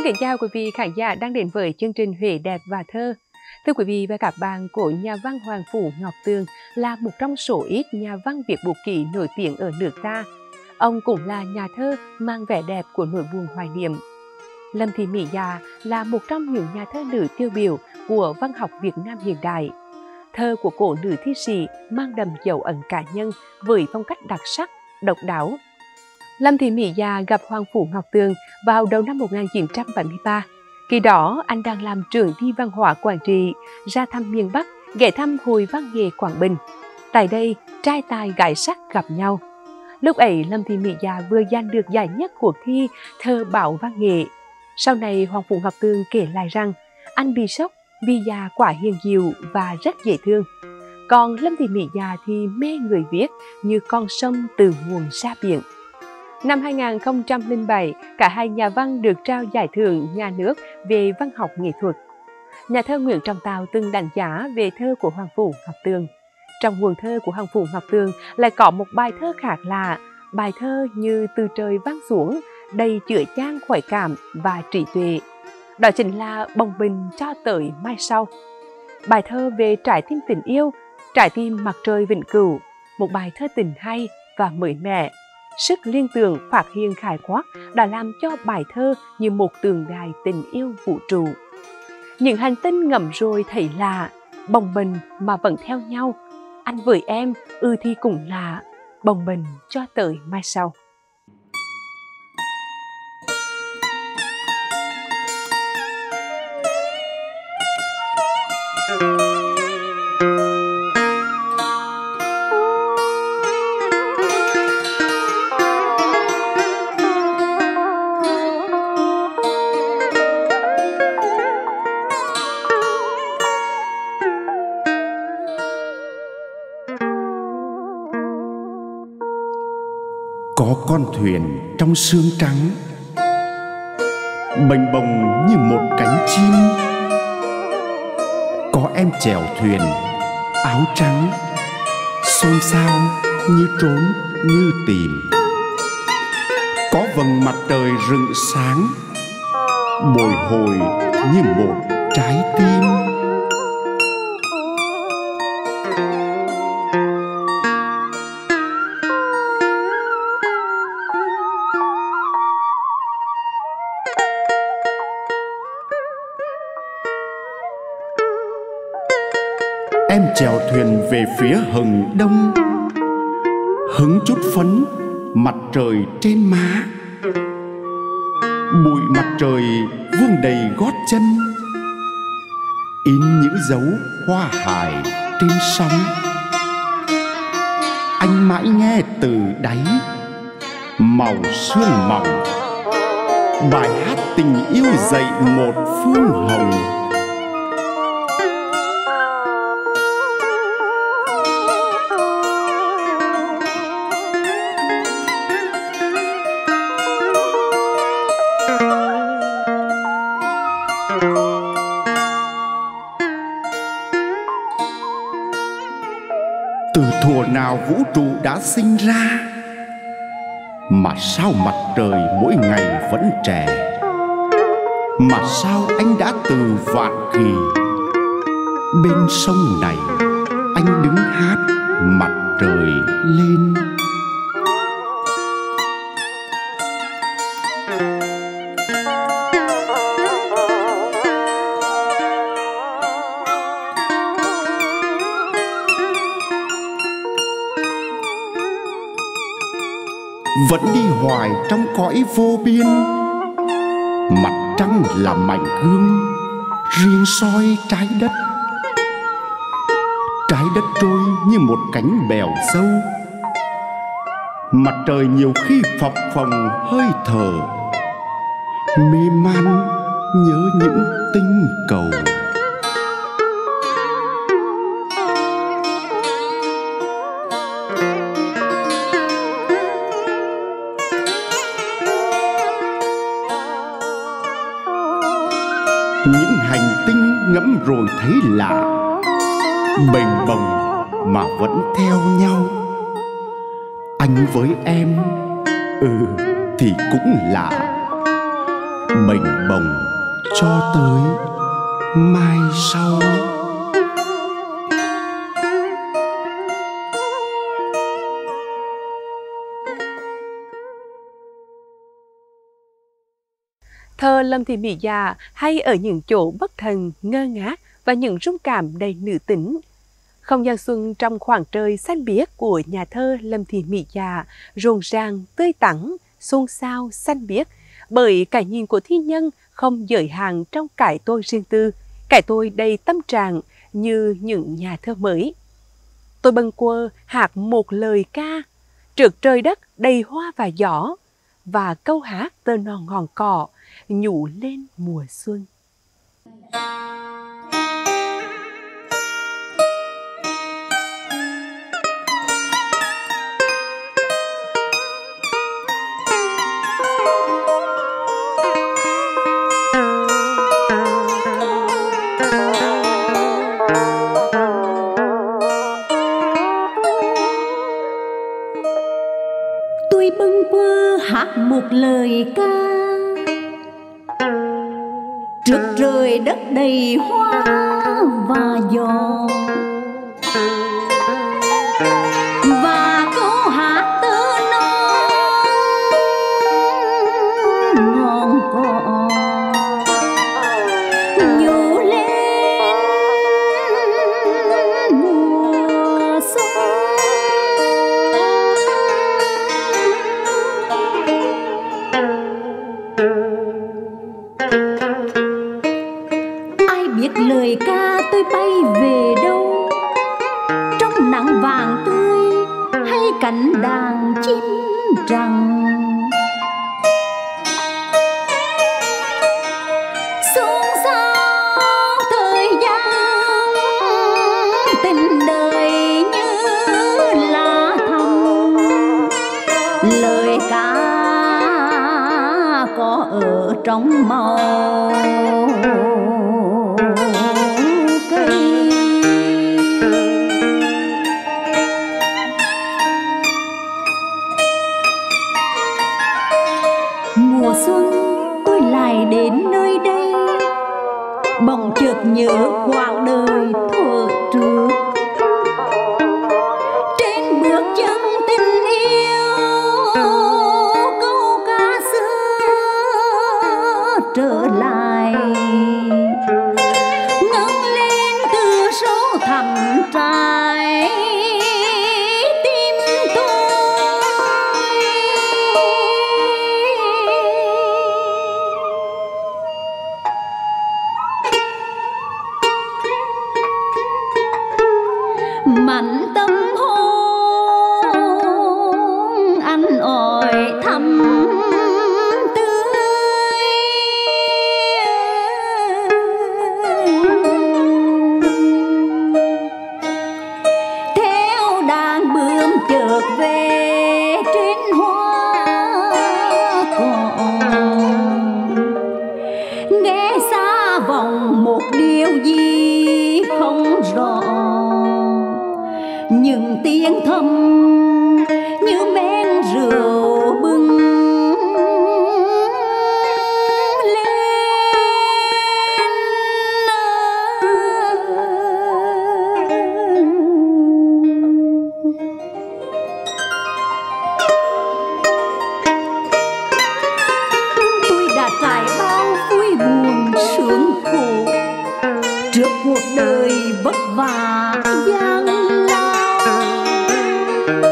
Xin kính chào quý vị khán giả đang đến với chương trình Huế đẹp và thơ. Thưa quý vị và các bạn, của nhà văn Hoàng Phủ Ngọc Tường là một trong số ít nhà văn viết bút ký nổi tiếng ở nước ta. Ông cũng là nhà thơ mang vẻ đẹp của nỗi buồn hoài niệm. Lâm Thị Mỹ Dạ là một trong những nhà thơ nữ tiêu biểu của văn học Việt Nam hiện đại. Thơ của cô nữ thi sĩ mang đậm dấu ấn cá nhân với phong cách đặc sắc, độc đáo. Lâm Thị Mỹ Dạ gặp Hoàng Phủ Ngọc Tường vào đầu năm 1973. Khi đó, anh đang làm trưởng ty văn hóa Quảng Trị, ra thăm miền Bắc, ghé thăm Hội Văn nghệ Quảng Bình. Tại đây, trai tài gái sắc gặp nhau. Lúc ấy, Lâm Thị Mỹ Dạ vừa giành được giải nhất cuộc thi thơ bảo văn nghệ. Sau này, Hoàng Phủ Ngọc Tường kể lại rằng anh bị sốc vì Dạ quả hiền dịu và rất dễ thương. Còn Lâm Thị Mỹ Dạ thì mê người viết như con sông từ nguồn ra biển. Năm 2007, cả hai nhà văn được trao giải thưởng nhà nước về văn học nghệ thuật. Nhà thơ Nguyễn Trọng Tào từng đánh giá về thơ của Hoàng Phủ Ngọc Tường. Trong nguồn thơ của Hoàng Phủ Ngọc Tường lại có một bài thơ khác lạ, bài thơ như từ trời vang xuống, đầy chứa chan khoái cảm và trí tuệ. Đó chính là Bồng Bình cho tới mai sau. Bài thơ về trái tim tình yêu, trái tim mặt trời vĩnh cửu, một bài thơ tình hay và mới mẻ. Sức liên tưởng phát hiện khái quát đã làm cho bài thơ như một tượng đài tình yêu vũ trụ. Những hành tinh ngầm rồi thấy lạ, bồng bềnh mà vẫn theo nhau. Anh với em, thì cũng lạ, bồng bềnh cho tới mai sau. Có con thuyền trong sương trắng, bềnh bồng như một cánh chim. Có em chèo thuyền áo trắng, xôn xao như trốn như tìm. Có vầng mặt trời rực sáng, bồi hồi như một trái tim. Em chèo thuyền về phía hừng đông, hứng chút phấn mặt trời trên má. Bụi mặt trời vương đầy gót chân, in những dấu hoa hài trên sóng. Anh mãi nghe từ đáy màu sương mỏng, bài hát tình yêu dậy một phương hồng. Từ thuở nào vũ trụ đã sinh ra, mà sao mặt trời mỗi ngày vẫn trẻ. Mà sao anh đã từ vạn kỳ, bên sông này anh đứng hát mặt trời lên. Vẫn đi hoài trong cõi vô biên, mặt trăng là mảnh gương riêng soi trái đất. Trái đất trôi như một cánh bèo dâu, mặt trời nhiều khi phập phồng hơi thở, mê man nhớ những tinh cầu. Những hành tinh ngẫm rồi thấy lạ, bềnh bồng mà vẫn theo nhau. Anh với em thì cũng lạ, bệnh bồng cho tới mai sau. Thơ Lâm Thị Mỹ Dạ hay ở những chỗ bất thần, ngơ ngác và những rung cảm đầy nữ tính. Không gian xuân trong khoảng trời xanh biếc của nhà thơ Lâm Thị Mỹ Dạ rộn ràng, tươi tắn, xôn xao, xanh biếc bởi cái nhìn của thi nhân không giới hạn trong cái tôi riêng tư, cái tôi đầy tâm trạng như những nhà thơ mới. Tôi bâng quơ hát một lời ca, trước trời đất đầy hoa và gió, và câu hát tơ non ngọn cỏ nhủ lên mùa xuân. Tôi bâng quơ hát một lời ca, trước trời đất đầy hoa và gió, và câu hát tơ non ngọn cỏ nhủ lên mùa xuân. Biết lời ca tôi bay về đâu, trong nắng vàng tươi hay cánh đàn chim rằng. Xôn xao thời gian, tình đời như lá thầm, lời ca có ở trong màu mùa xuân. Tôi lại đến nơi đây, bỗng chợt nhớ quãng đời thuở trước. Trên bước chân tình yêu, câu ca xưa trở lại, ngẩng lên từ sâu thẳm trái tim tôi. Mặn tâm hồn anh ỏi thắm tươi, theo đàn bướm chợt về trên hoa cỏ, nghe xa vọng một điều gì không rõ, những tiếng thầm như men rượu bừng lên. Tôi đã trải bao vui buồn sướng khổ trước cuộc đời vất vả gian lao.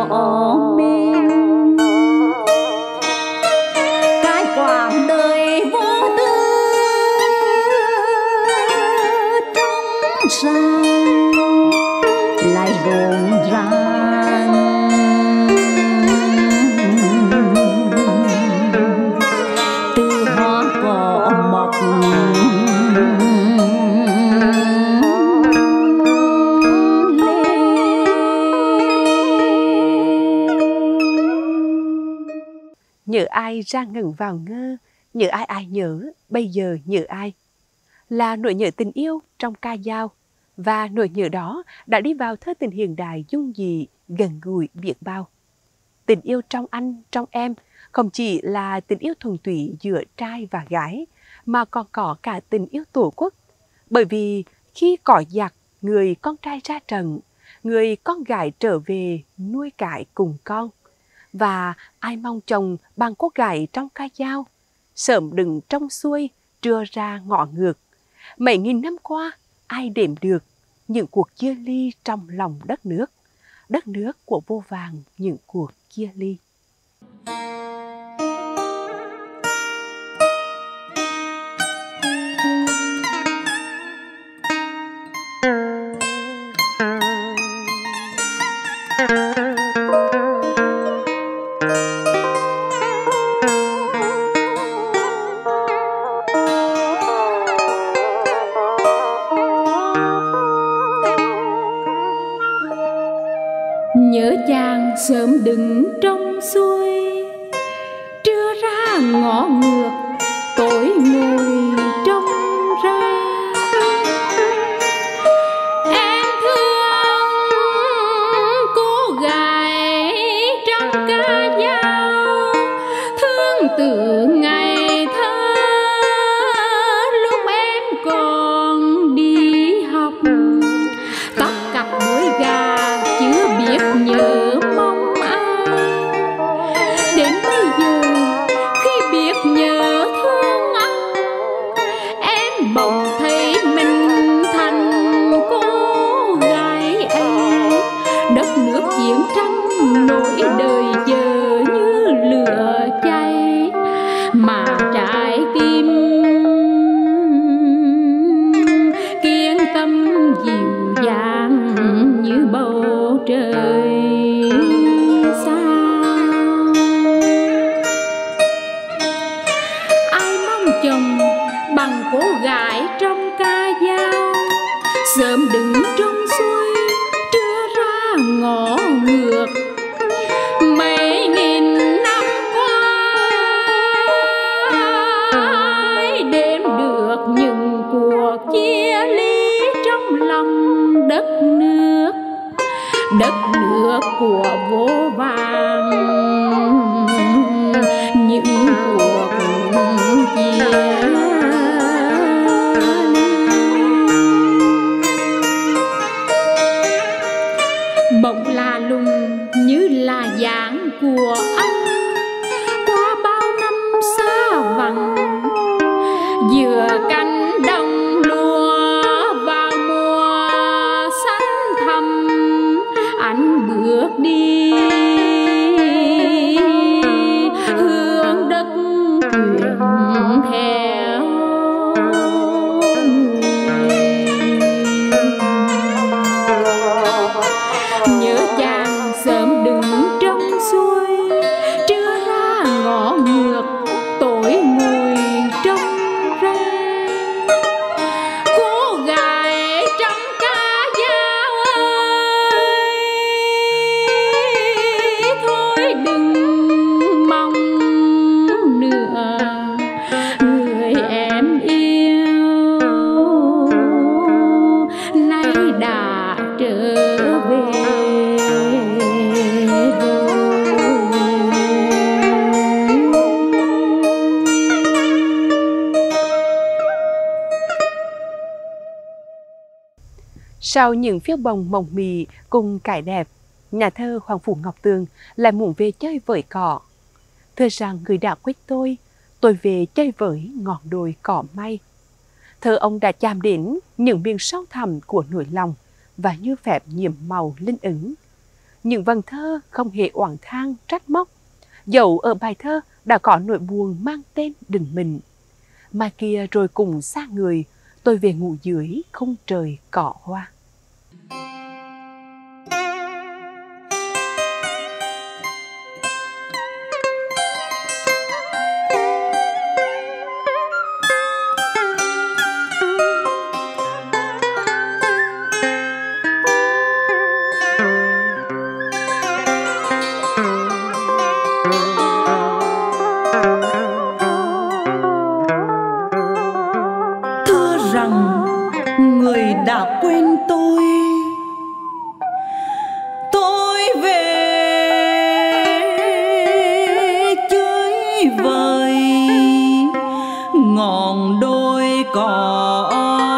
cỏ men. Cái quãng đời vô tư trong sáng lại rộn ràng, từ hoa cỏ mọc nhớ ai ra ngẩn vào ngơ, nhớ ai ai nhớ, bây giờ nhớ ai. Là nỗi nhớ tình yêu trong ca dao, và nỗi nhớ đó đã đi vào thơ tình hiện đại dung dị, gần gũi biết bao. Tình yêu trong anh, trong em không chỉ là tình yêu thuần túy giữa trai và gái, mà còn có cả tình yêu tổ quốc. Bởi vì khi cỏ giặc, người con trai ra trận, người con gái trở về nuôi cải cùng con. Và ai mong chồng bằng cô gái trong ca dao, sớm đừng trong xuôi, trưa ra ngõ ngược. Mấy nghìn năm qua, ai đếm được những cuộc chia ly trong lòng đất nước của vô vàn những cuộc chia ly. Nhớ chàng sớm đứng trong xuôi, trưa ra ngõ ngược, tối ngồi trong ra. Em thương cô gái trong ca dao, thương từ ngày thơ lúc em còn đi học. Tóc cặp đuôi gà chưa biết nhớ mong ai, đến bây giờ khi biết nhớ thương anh, em bỗng thấy mình thành cô gái ấy. Đất nước chiến tranh nỗi đời giờ như lửa cháy, mà trái tim kiên tâm dịu dàng như bầu trời sao. Ai mong chồng bằng cô gái trong ca dao, sớm đứng trong xuôi, trưa ra ngõ ngược. Mấy nghìn năm qua, ai đếm được những cuộc chia ly trong lòng đất nước của vô vàn những cuộc chia ly. Bỗng là lùng như là dáng của anh, qua bao năm xa vắng, giữa cánh đồng lúa vào mùa xanh thẳm. Anh bước đi hướng đất truyền theo người. Nhớ chàng sớm đứng trong xuôi, trưa ra ngõ ngược, tối ngồi trong ra. Cô gái trong ca dao ơi, thôi đừng mong nữa người em yêu nay đã trở về Sau những phiếu bồng mộng mị cùng cải đẹp, nhà thơ Hoàng Phủ Ngọc Tường lại muốn về chơi với cỏ. Thưa rằng người đã quên tôi về chơi với ngọn đồi cỏ may. Thơ ông đã chạm đến những miền sâu thẳm của nỗi lòng và như phép nhiễm màu linh ứng. những vần thơ không hề oán than trách móc. Dẫu ở bài thơ đã có nỗi buồn mang tên Đừng Mình. Mai kia rồi cùng xa người, tôi về ngủ dưới khung trời cỏ hoa. Người đã quên tôi về chơi vời ngọn đồi cỏ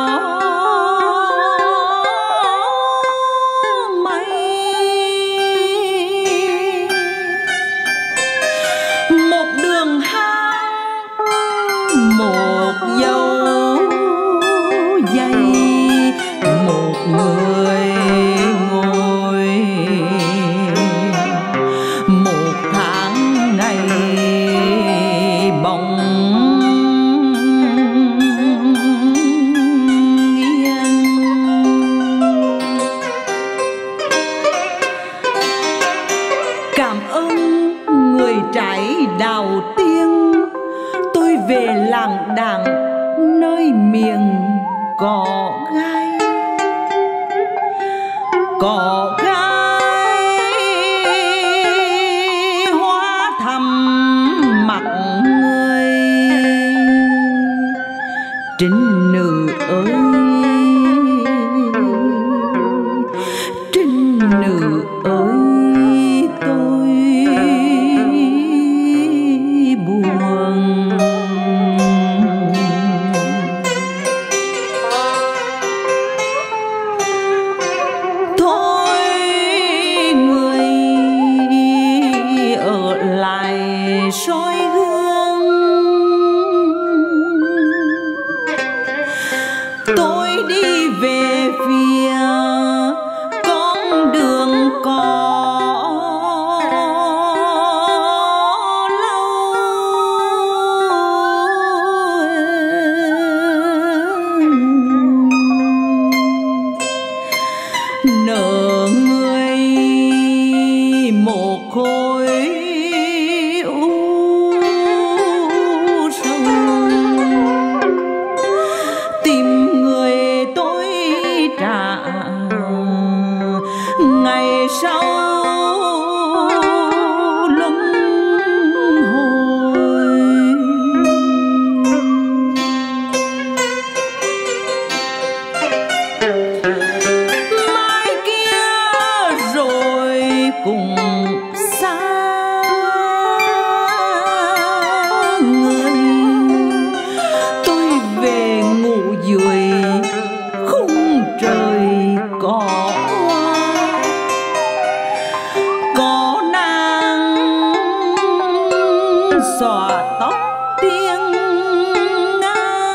mây, một đường hang, một dấu dây, một người ngồi, một tháng ngày bóng nghiêng. Cảm ơn người trái đào tiên, tôi về làng đàng nơi miền cỏ gai. Cỏ gai hóa thầm mặt người. Trinh nữ ơi, trinh nữ ơi, tôi buồn. Soi gương tôi đi về phía con đường cỏ lâu. Nợ người một khối ngày sau luân hồi. Mai kia rồi cùng xa người, tôi về ngủ dưới khung trời cỏ. Có nàng xõa tóc tiên nga,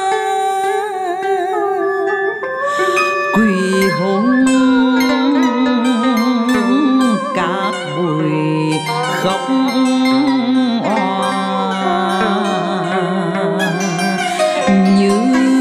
quỳ hôn các bụi khóc òa như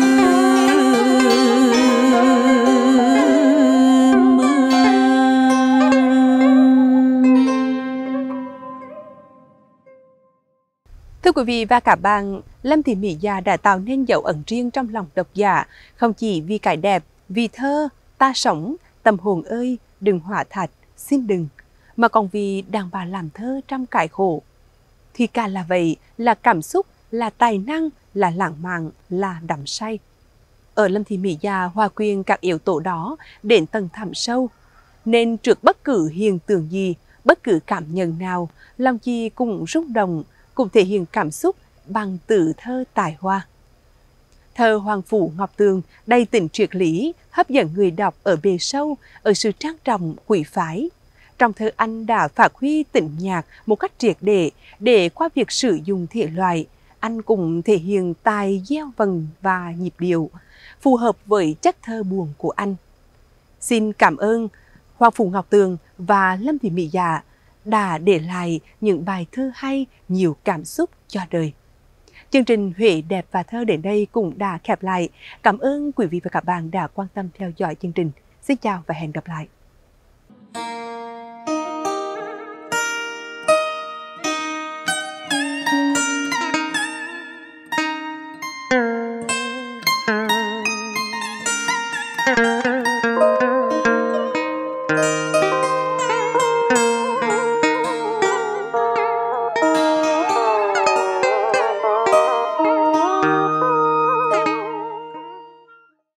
Thưa quý vị và các bạn, Lâm Thị Mỹ Dạ đã tạo nên dấu ấn riêng trong lòng độc giả, không chỉ vì cái đẹp, vì thơ, ta sống, tâm hồn ơi, đừng hỏa thạch, xin đừng, mà còn vì đàn bà làm thơ trong cải khổ. Thì cả là vậy, là cảm xúc, là tài năng, là lãng mạn, là đắm say. Ở Lâm Thị Mỹ Dạ hòa quyện các yếu tố đó đến tầng thẳm sâu, nên trước bất cứ hiện tượng gì, bất cứ cảm nhận nào, lòng chị cũng rung động, cũng thể hiện cảm xúc bằng từ thơ tài hoa. Thơ Hoàng Phủ Ngọc Tường đầy tính triết lý, hấp dẫn người đọc ở bề sâu, ở sự trang trọng quý phái. Trong thơ anh đã phát huy tính nhạc một cách triệt để qua việc sử dụng thể loại, anh cũng thể hiện tài gieo vần và nhịp điệu, phù hợp với chất thơ buồn của anh. Xin cảm ơn Hoàng Phủ Ngọc Tường và Lâm Thị Mỹ Dạ đã để lại những bài thơ hay, nhiều cảm xúc cho đời. Chương trình Huế đẹp và thơ đến đây cũng đã khép lại. Cảm ơn quý vị và các bạn đã quan tâm theo dõi chương trình. Xin chào và hẹn gặp lại.